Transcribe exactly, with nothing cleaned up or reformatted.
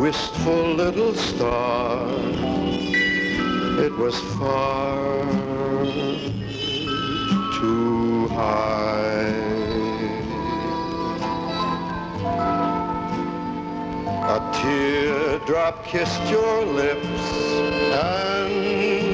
wistful little star, it was far too high. A teardrop kissed your lips and